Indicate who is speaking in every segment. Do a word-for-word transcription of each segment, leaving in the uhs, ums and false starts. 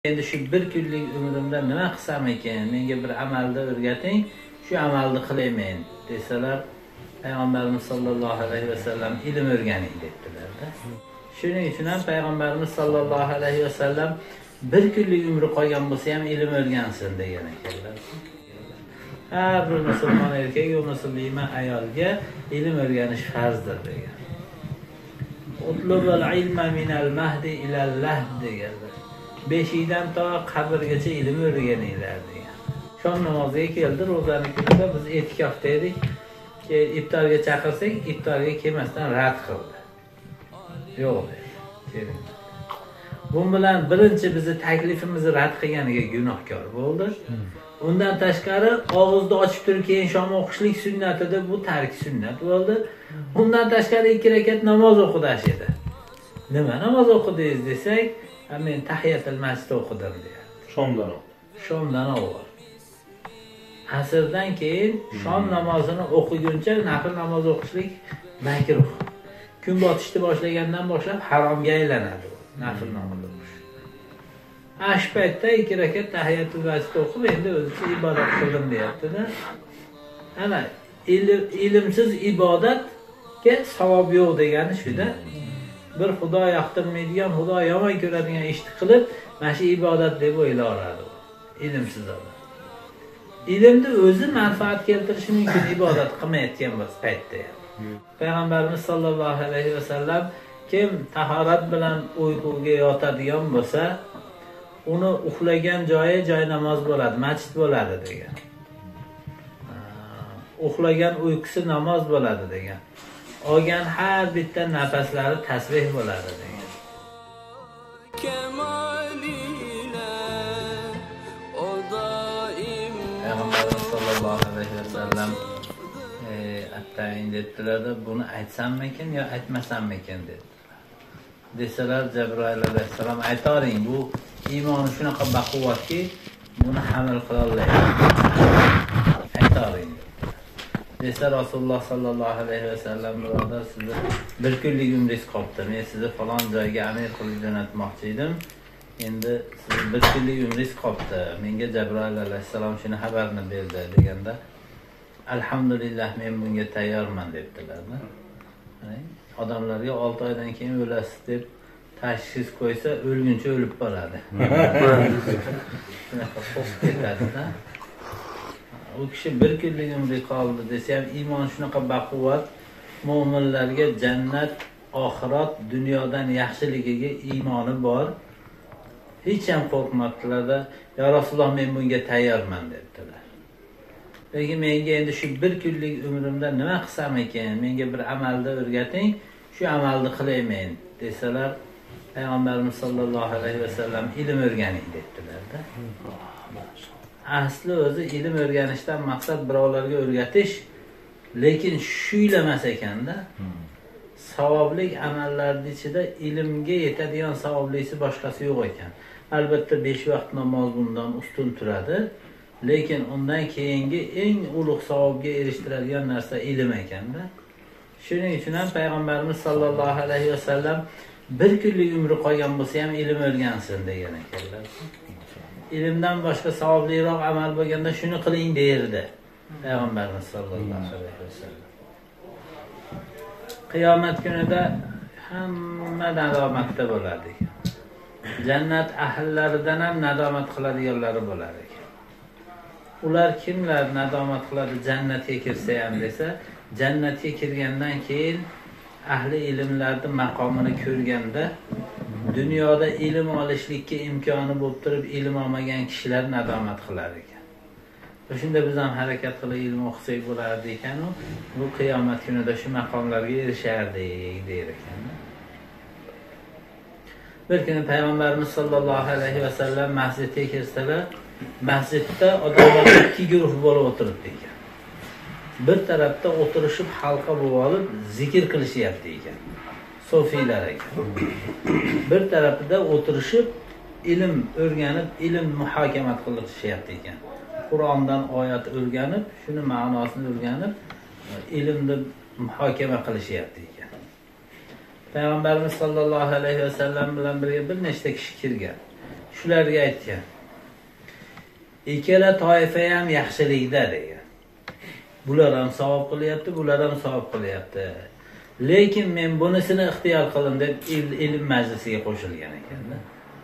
Speaker 1: Endi shu bir kunlik umrimda nima qilsam ekan, menga bir amalni o'rgating, shu amalni qilaymen desalar, Payg'ambarimiz sollallohu alayhi vasallam ilm o'rganing debdilar-da. Shuning uchun ham Payg'ambarimiz sollallohu alayhi vasallam bir kunlik umri qolgan bo'lsa ham ilm o'rgansin degan ekanlar. Har bir musulmon erkak va musulmon ayolga ilm o'rganish farzdir degan. Utlubul ilma minal mahdi ilal lahd deganlar. Beshidan to qabrgacha ilm o'rganinglar degan. Shom namoziga keldi, ro'zani kunida biz e'tikofda edik. Ke iftorga chaqirsak, iftorga kelmasdan rad qildi. Yo'q dedi. Bu bilan birinchi bizni taklifimizni rad qilganiga gunohkor bo'ldi. Undan tashqari og'izni ochib turib keyin shom o'qishlik sunnatida bu tark sunnat bo'ldi. Undan tashqari ikki rakat namoz o'qidash edi. Nima namoz o'qidingiz desak, men tahiyatul masjid o'qidim deydi.
Speaker 2: Shomdan o'qidi.
Speaker 1: Shomdan avval. Asrdan keyin shom namozini o'qiguncha nafl namoz o'qishlik makruh. Kun botishni boshlagandan boshlab haromga aylanadi nafl namoz o'qish. Ash paytda ikki rakat tahiyatul masjid o'qib endi o'zicha ibodat qildim deyapti-da. Ana ilmsiz ibodatga savob yo'q degani shu-da. Bir Xudo yoqtirmaydigan, Xudo yomon ko'radigan ishni qilib, mana shu ibodat deb o'ylayveradi. Ilmsiz odam. Ilmni o'zi manfaat keltirishi mumkin ibodat qilmayotgan bo'lsa paytda ham. Payg'ambarimiz sollallohu alayhi vasallam kim tahorat bilan uyquga yotadigan bo'lsa, uni uxlagan joyi joy namoz bo'ladi, masjid bo'ladi degan. Uxlagan uyqusi namoz bo'ladi degan. Olgan har bitta nafaslari tasbih bo'ladi degan. Payg'ambarimiz sollallohu alayhi vasallam atayin dedilar-da, buni aytsammikin yo aytmasammikin dedilar. Desalar Jabroil alayhissalom aytaring, bu iymoni shunaqa baquvvatki, buni hamil qila olmaydi. Aytaring. Desa Rasululloh sallallohu alayhi vasallam birodar, sizni bir kunlik umringiz qoldi. Men sizni falon joyga amir qilib jo'natmoqchi edim. Endi siz bir kunlik umringiz qoldi. Menga Jabroil alayhissalom shuni xabarni berdi deganda, alhamdulillah men bunga tayyorman debdilar-da. Odamlarga olti oydan keyin o'lasiz deb tashxis qo'ysa, o'lguncha o'lib qoladi. Shunaqa qo'rqib ketadi-da. U kishi bir kunlik umri qoldi desa ham iymon shunaqa baquvvat, mo'minlarga jannat, oxirat, dunyodan yaxshiligiga iymoni bor. Hech ham qo'rqmabdilar-da, "Ya Rasululloh, men bunga tayyorman" dedilar. Lekin menga endi shu bir kunlik umrimda nima qilsam ekan, menga bir amalni o'rgating, shu amalni qilaymen desalar, Payg'ambarimiz sollallohu alayhi vasallam ilm o'rganing dedilar-da. Asli o'zi ilm o'rganishdan maqsad birovlarga o'rgatish, lekin shuylamas ekanda. Savobli amallarning ichida ilmga yetadigan savoblisi boshqasi yo'q ekan. Albatta besh vaqt namoz bundan ustun turadi, lekin undan keyingi eng ulug' savobga erishtiradigan narsa ilm ekanda. Shuning uchun ham Payg'ambarimiz sollallohu alayhi vasallam bir kunlik umri qolgan bo'lsa ham ilm o'rgansin degan ekanlar. Ilmdan boshqa savobliroq amal bo'lganda shuni qiling derdi Payg'ambarimiz sollallohu alayhi vasallam. Qiyomat kunida hamma nadomatda bo'ladi. Jannat ahllaridan ham nadomat qiladiganlari bo'lar ekan. Ular kimlar nadomat qiladi jannatga kirsa ham desa, jannatga kirgandan keyin ahli ilmlarning maqomini ko'rganda, dunyoda ilm olishlikka imkoni bo'lib turib ilm olmagan kishilar nadomat qilar ekan. Shunda biz ham harakat qilib ilm o'qisak bo'lardi ekan, bu qiyomat kunida shu maqomlarga erishardik der ekan. Bir kuni Payg'ambarimiz sollallohu alayhi vasallam masjidga kirsalar, masjidda odamlar ikki guruh bo'lib o'tiribdi ekan. Bir tarafda o'tirishib halqa bo'lib olib zikr qilishyapti ekan. Sofiylar ekan. Bir tarafida o'tirishib ilm o'rganib, ilm muhokamat qilishyapti ekan. Qur'ondan oyat o'rganib, shuni ma'nosini o'rganib, ilmni muhokama qilishyapti ekan. Payg'ambarimiz sollallohu alayhi vasallam bilan birga bir nechta kishi kirgan. shularga aytgan. Ikkala toifa ham yaxshilikda degan. Bular ham savob qilyapti, bular ham savob qilyapti. Lekin men bunisini ixtiyor qildim deb ilm majlisiga qo'shilgan ekan-da.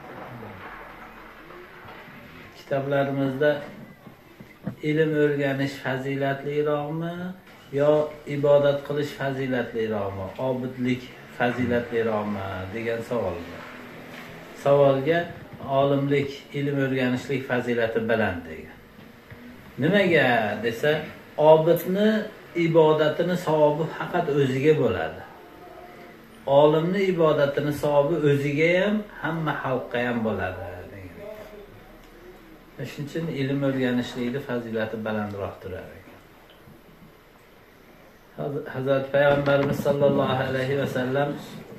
Speaker 1: Kitoblarimizda ilm o'rganish fazilatliroqmi yo ibodat qilish fazilatliroqmi, obidlik fazilatliroqmi degan savol bor. Savolga olimlik, ilm o'rganishlik fazilati baland degan. Nimaga desa, obidni ibodatini savobi faqat o'ziga bo'ladi. Olimni ibodatini savobi o'ziga ham, hamma xalqqa ham bo'ladi degan. Shuning uchun ilm o'rganishlikning fazilati balandroq turar ekan. Hazrat Payg'ambarimiz sollallohu alayhi va sallam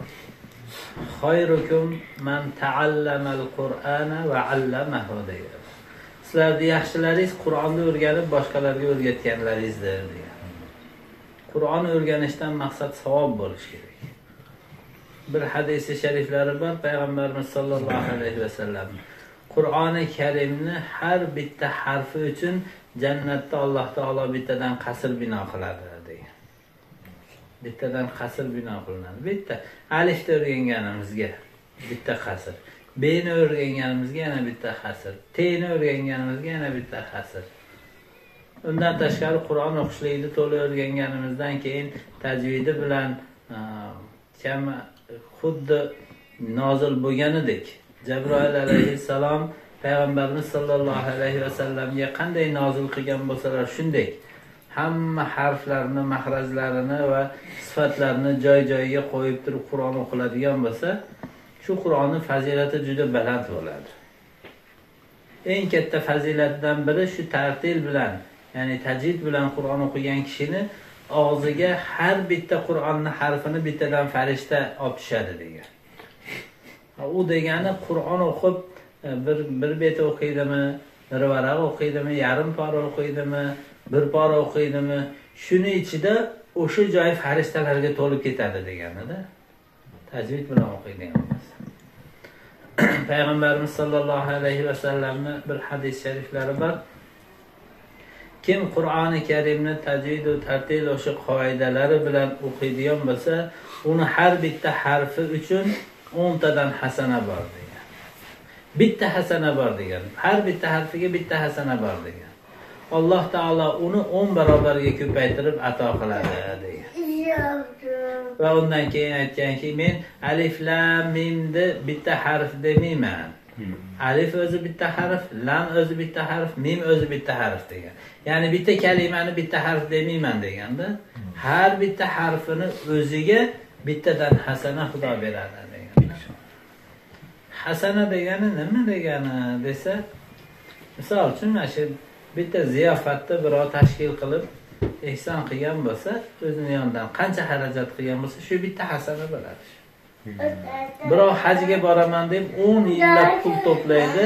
Speaker 1: "Xayrukum man ta'allama al-Qur'ana va 'allamahu" degan. Sizlarning yaxshilaringiz Qur'onni o'rganib boshqalarga o'rgatganlaringizdir degan. Qur'on o'rganishdan maqsad savob bo'lishi kerak. Bir hadisi shariflari bor, Payg'ambarimiz sollallohu alayhi va sallam Qur'oni Karimni har bitta harfi uchun jannatda Alloh taolo bittadan qasr bino qiladi degan. Bittadan qasr bino qilinadi. Bitta alifni o'rganganimizga bitta qasr, bni o'rganganimizga yana bitta qasr, tni o'rganganimizga yana bitta qasr. Undan tashqari Qur'on o'qishlikni to'liq o'rganganimizdan keyin tajvidi bilan kam xuddi nozil bo'lganidek Jabroil alayhissalom Payg'ambarimiz sollallohu alayhi va sallamga qanday nozil qilgan bo'lsalar shunday hamma harflarni, mahrajlarini va sifatlarini joy-joyiga qo'yib turib Qur'on o'qiladigan bo'lsa, shu Qur'onning fazilati juda baland bo'ladi. Eng katta fazilatdan biri shu tartil bilan, ya'ni tajvid bilan Qur'on o'qigan kishini og'ziga har bitta Qur'onning harfini bittadan farishta olib tushadi degan. U degani Qur'on o'qib bir bir bet o'qiydimi, bir varaq o'qiydimi, yarim pora o'qiydimi, bir pora o'qiydimi, shuni ichida o'sha joy farishtalarga to'lib ketadi deganida. Tajvid bilan o'qiydigan bo'lsa. Payg'ambarimiz sollallohu alayhi va sallamning bir hadis shariflari bor. Kim Qur'oni Karimni tajvid va tartil o'sha qoidalari bilan o'qiydigan bo'lsa, uni har bitta harfi uchun o'n tadan hasana bor degan. Bitta hasana bor degan. Har bitta harfiga bitta hasana bor degan. Alloh taolo uni o'n barobarga ko'paytirib ato qiladi degan. Va undan keyin aytganki, men alif lam mimni bitta harf demayman. Alif o'zi bitta harf, lam o'zi bitta harf, mim o'zi bitta harf degan. Ya'ni bitta kalimani bitta harf demayman deganda, har bitta harfini o'ziga bittadan hasana Xudo beradi degan. Hasana degani nima degani desa, misol uchun mana shu bitta ziyofatda birov tashkil qilib ehson qilgan bo'lsa, o'zining yonidan qancha xarajat qilgan bo'lsa, shu bitta hasana bo'ladi. Birov hajga boraman deb o'n yillab pul to'playdi.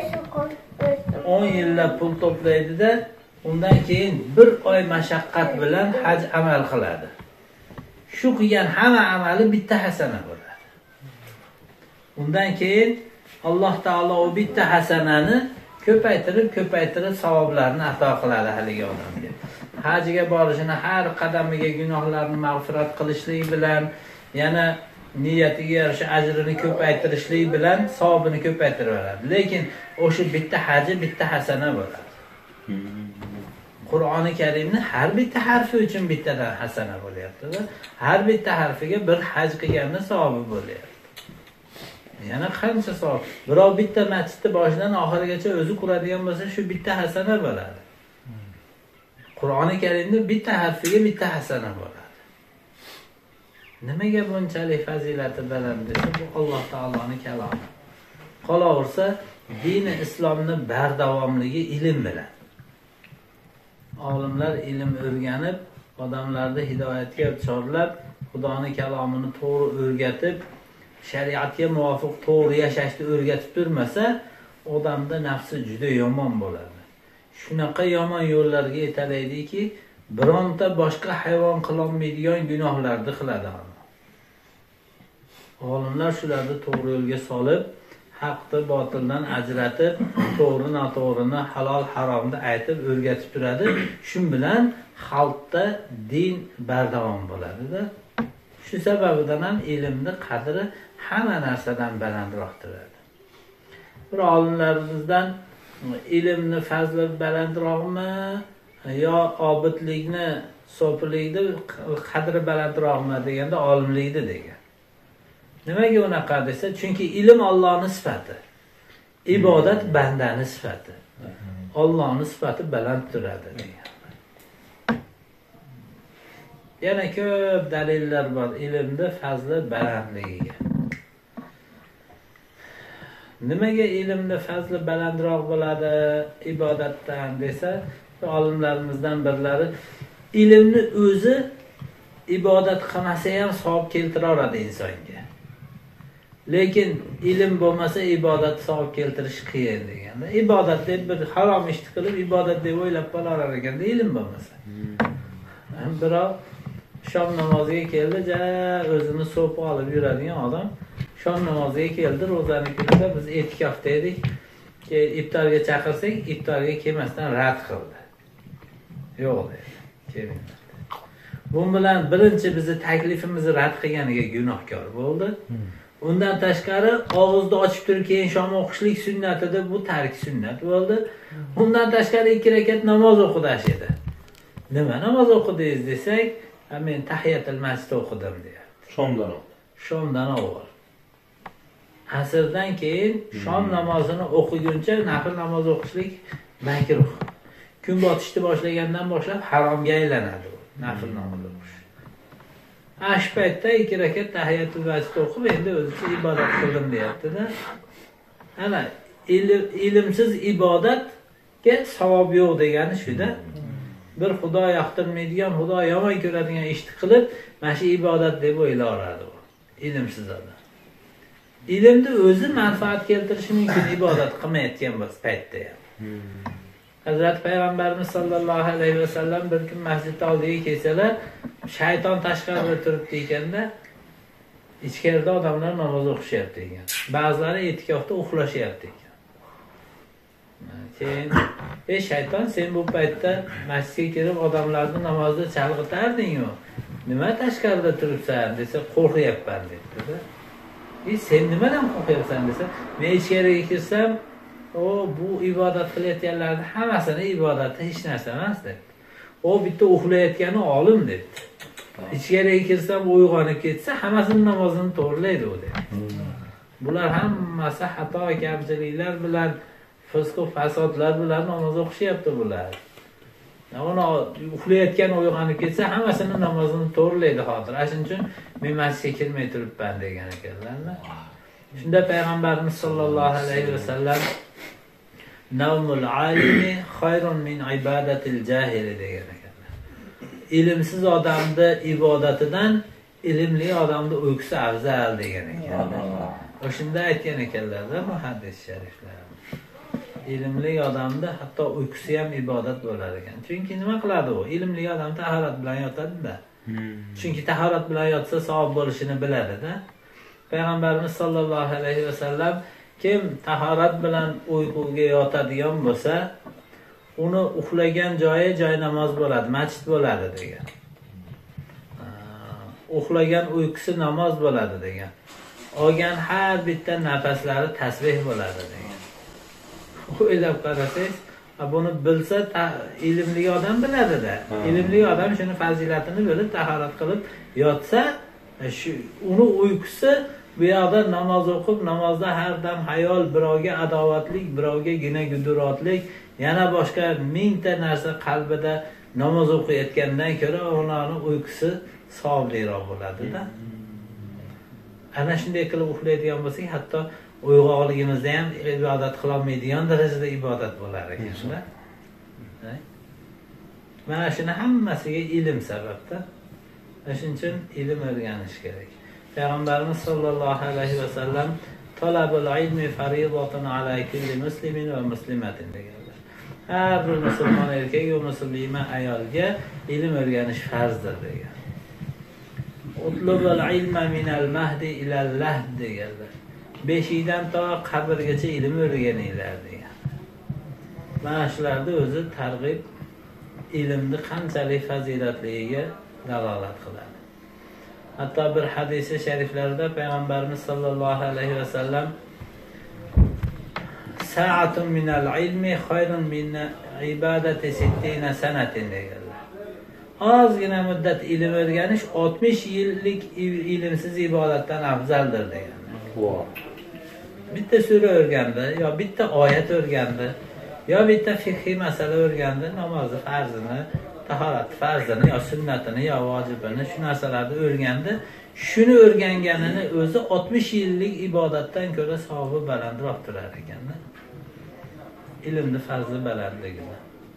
Speaker 1: o'n yillab pul to'playdi-da, undan keyin bir oy mashaqqat bilan haj amal qiladi. Shu qilgan hamma amali bitta hasana bo'ladi. Undan keyin Alloh taolo o bitta hasanani ko'paytirib, ko'paytirib savoblarni ato qiladi haligi odamga. Hajga borishini har qadamiga gunohlarni mag'firat qilishlik bilan, yana niyatiga yarasha ajrini ko'paytirishlik bilan savobini ko'paytirib beradi. Lekin o'sha bitta haji bitta hasana bo'ladi. Qur'oni Karimni har bitta harfi uchun bittadan hasana bo'lyapti va har bitta harfiga bir haj qilganning savobi bo'lyapti. Yana qancha savob. Birov bitta masjidni boshidan oxirigacha o'zi quradigan bo'lsa, shu bitta hasana bo'ladi. Qur'oni Karimning bitta harfiga bitta hasana bo'ladi. Nimaga bunchalik fazilati baland desa, bu Alloh taoloning kalomi. Qolaversa, dini islomning bardavomligi ilm bilan. Olimlar ilm o'rganib, odamlarni hidoyatga chorlab, Xudoning kalomini to'g'ri o'rgatib, shariatga muvofiq to'g'ri yashashni o'rgatib turmasa, odamda nafsi juda yomon bo'ladi. Shunaqa yomon yo'llarga yetalaydiki, bironta boshqa hayvon qilolmaydigan gunohlarni qiladi. Olimlar shularni to'g'ri yo'lga solib, haqni botildan ajratib, to'g'ri noto'g'rini, halol haromni aytib o'rgatib turadi. Shu bilan xalqda din bardavom bo'ladi-da. Shu sababdan ham ilmni qadri hamma narsadan balandroq turadi. Bir olimlarimizdan ilmni fazli balandroqmi yo obidlikni, so'pilikni qadri balandroqmi deganda olimlikni degan. Nimaga unaqa desa, chunki ilm Allohning sifati, ibodat bandaning sifati. Allohning sifati baland turadi degan. Yana ko'p dalillar bor ilmda fazli balandligiga. Nimaga ilmda fazli balandroq bo'ladi ibodatdan desa, olimlarimizdan birlari ilmni o'zi ibodat qilmasa ham savob keltira oladi insonga. Lekin ilm bo'lmasa ibodat savob keltirish qiyin deganda. Ibodat deb bir harom ishni qilib ibodat deb o'ylab qolar ekanda ilm bo'lmasa. Biroq shom namoziga keldi, ja o'zini so'pi olib yuradigan odam shom namoziga keldi, ro'zani kunida biz etikofda edik. Iftorga chaqirsak, iftorga kelmasdan rad qildi. Yo'q dedi, kelmayman. Bu bilan birinchi bizni taklifimizni rad qilganiga gunohkor bo'ldi. Undan tashqari og'izni ochib turib keyin shom o'qishlik sunnatida bu tark sunnat bo'ldi. Undan tashqari ikki rakat namoz o'qidi edi. Nima namoz o'qidingiz desak, men tahiyatul masjid o'qidim deyapti.
Speaker 2: Shomdan.
Speaker 1: Shomdan avval. Asrdan keyin shom namozini o'qiguncha nafl namoz o'qishlik makruh. Kun botishni boshlagandan boshlab haromga aylanadi bu nafl namoz o'qish. Ash paytda ikki rakat tahiyatul masjid o'qib endi o'zicha ibodat qildim deyapti-da. Ana ilm, ilmsiz ibodatga savob yo'q degani shu-da. Bir Xudo yoqtirmaydigan, Xudo yomon ko'radigan ishni qilib, mana shu ibodat deb o'ylayveradi u. Ilmsiz odam. Ilmni o'zi manfaat keltirishi mumkin ibodat qilmayotgan bo'lsa paytda ham. Hazrat Payg'ambarimiz sollallohu alayhi vasallam bir kun masjid oldiga kelsalar, shayton tashqarida turibdi ekanda, ichkarida odamlar namoz o'qishyapti ekan. Ba'zilari etikofda uxlashyapti ekan. Keyin, "Ey shayton, sen bu paytda masjidga kirib odamlarni namozda chalg'itarding-ku. Nima tashqarida turibsan?" desa, "Qo'rqyapman" debdi-da. "E sen nimadan qo'rqyapsan?" desa, "Men ichkariga kirsam, o bu ibodat qilayotganlarning hammasini ibodati hech narsa emas" debdi. "O bitta uxlayotgani olim" debdi. "Ichkariga kirsam uyg'onib ketsa, hammasini namozini to'g'rilaydi u" debdi. Bular hammasi xato, kamchiliklar bilan, fisq va fasodlar bilan namoz o'qishyapti bular. Ona uxlayotgan uyg'onib ketsa, hammasini namozini to'g'rilaydi hozir. Shuning uchun men masjidga kirmay turibman degan ekanlar. Shunda Payg'ambarimiz sollallohu alayhi vasallam "Nawmul alimi khayrun min ibadatil jahili" degan ekanlar. Ilmsiz odamni ibodatidan ilmli odamni uyqusi afzal degan ekanlar. O'shunda aytgan ekanlar-da bu hadis shariflar. Ilmli odamda hatto uyqusi ham ibodat bo'lar ekan. Chunki nima qiladi u? Ilmli odam tahorat bilan yotadi-da. Chunki tahorat bilan yotsa savob bo'lishini biladi-da. Payg'ambarimiz sollallohu alayhi vasallam kim tahorat bilan uyquga yotadigan bo'lsa, uni uxlagan joyi joy namoz bo'ladi, masjid bo'ladi degan. Uxlagan uyqusi namoz bo'ladi degan. Olgan har bitta nafaslari tasbih bo'ladi degan. O'ylab qarasangiz, buni bilsa ilmli odam biladi-da. Ilmli odam shuni fazilatini bilib tahorat qilib yotsa, shu uni uyqusi bu yoqda namoz o'qib, namozda har dam hayol, birovga adovatlik, birovga gina-gudurotlik, yana boshqa mingta narsa qalbida namoz o'qiyotgandan ko'ra uning uyqusi savobliroq bo'ladi-da. Ana shunday qilib uxlaydigan bo'lsak, hatto uyg'oqligimizda ham ibodat qila olmaydigan darajada ibodat bo'lar ekan-da. Mana shuni hammasiga ilm sababda. Shuning uchun ilm o'rganish kerak. Payg'ambarimiz sollallohu alayhi vasallam talabul ilmi fariidatun ala kulli muslimin va muslimatin deganlar. Har bir musulmon erkak va musulmon ayolga ilm o'rganish farzdir degan. Utlubul ilma minal mahdi ilal lahd deganlar. beshikdan to qabrgacha ilm o'rganinglar degan. Mana shularni o'zi targ'ib ilmni qanchalik fazilatligiga dalolat qiladi. Hatto bir hadisi shariflarda payg'ambarimiz sollallohu alayhi vasallam sa'atun minal ilmi khayrun min ibadati sittina sanatin deganlar. Ozgina muddat ilm o'rganish oltmish yillik ilmsiz ibodatdan afzaldir deganlar.
Speaker 2: Wow.
Speaker 1: Bitta sura o'rgandi, yo bitta oyat o'rgandi, yo bitta fiqhiy masala o'rgandi, namozni farzini, tahorat farzini, yo sunnatini, yo vojibini, shu narsalarni o'rgandi. Shuni o'rganganini o'zi oltmish yillik ibodatdan ko'ra savobi balandroq turar ekan-da. Ilmni farzi balandligida.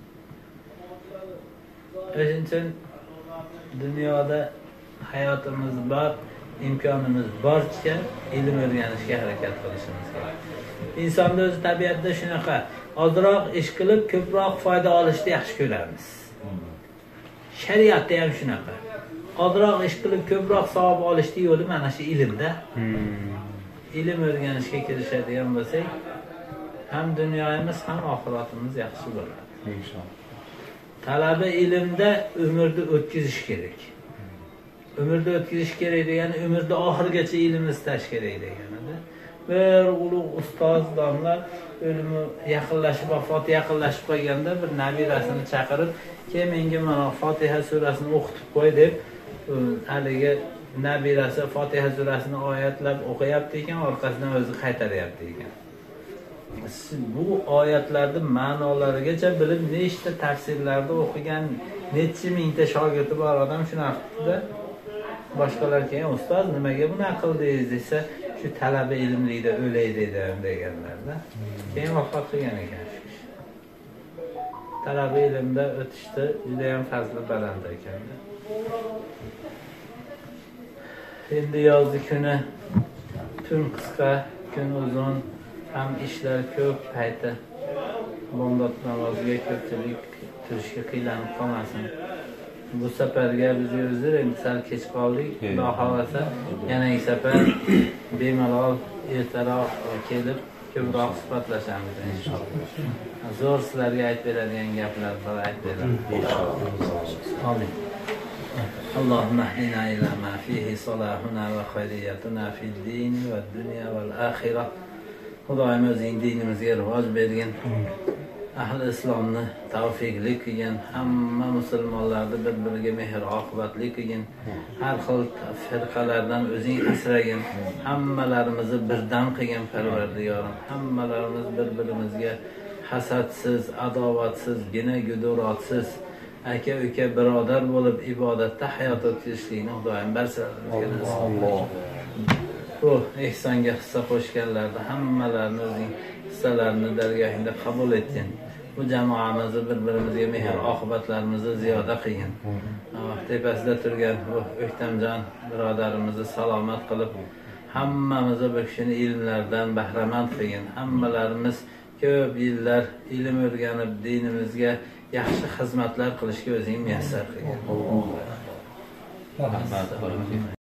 Speaker 1: O'shuning uchun dunyoda hayotimiz bor, imkonimiz borcha ilm o'rganishga harakat qilishimiz kerak. Insonning o'z tabiatida shunaqa, ozroq ish qilib ko'proq foyda olishni yaxshi ko'ramiz. Shariatda ham shunaqa. Ozroq ish qilib ko'proq savob olishning yo'li mana shu ilmda. Ilm o'rganishga kirishadigan bo'lsak, ham dunyomiz ham oxiratimiz yaxshi bo'ladi.
Speaker 2: İnşallah.
Speaker 1: Talaba ilmda umrni o'tkazish kerak. Umrni o'tkazish kerak degani umrda oxirgacha ilm istash kerak deganida. Bir ulug' ustoz domla o'limi yaqinlashib, vafoti yaqinlashib qolganda bir nabirasini chaqirib, "Kel menga mana Fotiha surasini o'qitib qo'y" deb, haligi nabirasi Fotiha surasini oyatlab o'qiyapti ekan, orqasidan o'zi qaytaryapti ekan. Bu oyatlarning ma'nolarigacha bilib, nechta tafsirlarda o'qigan, necha mingta shogirdi bor odam shu vaqtda boshqalar keyin ustoz nimaga buni qildingiz desa, shu talaba ilmlikda o'lay dedim deganlarda. Keyin vafot qilgan ekan. Talaba ilmda o'tishdi, juda ham fazli baland ekan. Endi yozgi kuni tun qisqa, kun uzun, ham ishlar ko'p payti. Bomdod namoziga ko'pchilik turishga qiylanib qolmasin. Bu safarga biz o'zimiz endi sal kech qoldik. Xudo xolasa yangi safar bemalol ertaroq kelib ko'proq suhbatlashamiz inshaalloh. Zo'r sizlarga aytib beradigan gaplar bor aytib beraman inshaalloh. Amin. اللهم اهدنا إلى ما فيه صلاحنا وخيريتنا في الدين والدنيا والآخرة. Xudoyim o'zing dinimizga rivoj bergin. Ahli islomni tavfiqli qilgin. Hamma musulmonlarni bir-biriga mehr oqibatli qilgin. Har xil firqalardan o'zing asragin. Hammalarimizni birdan qilgin Parvardigorim. Hammalarimiz bir-birimizga hasadsiz, adovatsiz, gina gudurotsiz, aka uka birodar bo'lib ibodatda hayot o'tkazishlikni Xudoyim barchalarga nasib qilsin. Bu ehsonga hissa qo'shganlarni hammalarini o'zing hissalarini dargohingda qabul etgin. Bu jamoamizni bir-birimizga mehr oqibatlarimizni ziyoda qilgin. Tepasida turgan bu O'ktamjon birodarimizni salomat qilib, hammamizni bu kishini ilmlardan bahramand qilgin. Hammalarimiz ko'p yillar ilm o'rganib dinimizga yaxshi xizmatlar qilishga o'zing muyassar qilgin. Alloh.